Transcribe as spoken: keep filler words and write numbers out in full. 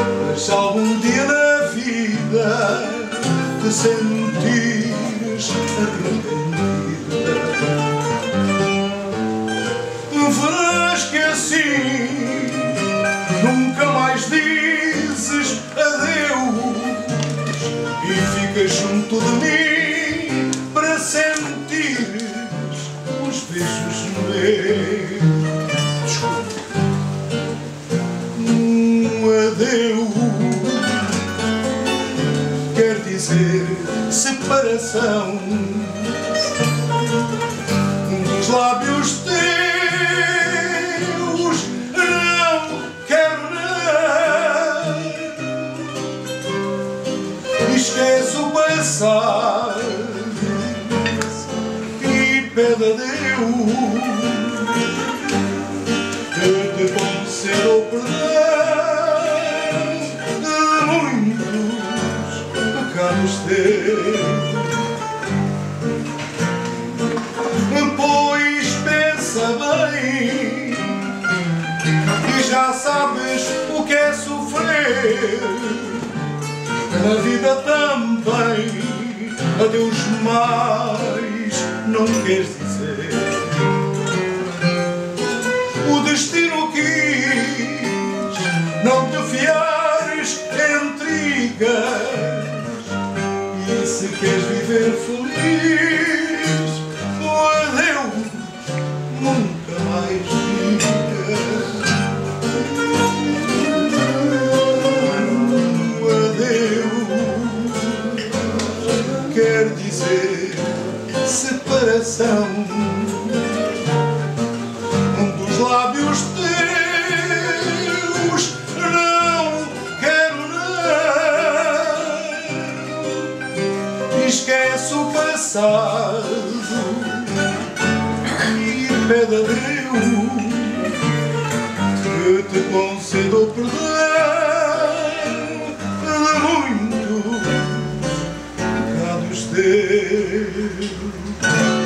Mas se algum dia na vida te sentires arrependida, verás que assim nunca mais dizes adeus e ficas junto de mim para sentires os beijos meus. Um adeus quer dizer separação. Um dos lábios teus não quero não. Esquece o passado e pede adeus. Eu te concedo o perdão de muitos pecados teus. Pois pensa bem e já sabes o que é sofrer. Na vida também adeus mais não queres dizer. O destino quis não te fiares em intrigas, e se queres viver feliz, o adeus nunca mais digas. O adeus quer dizer separação. Um dos lábios teus não quero não. Esquece o passado e pede adeus. Eu te concedo o perdão de muitos pecados teus.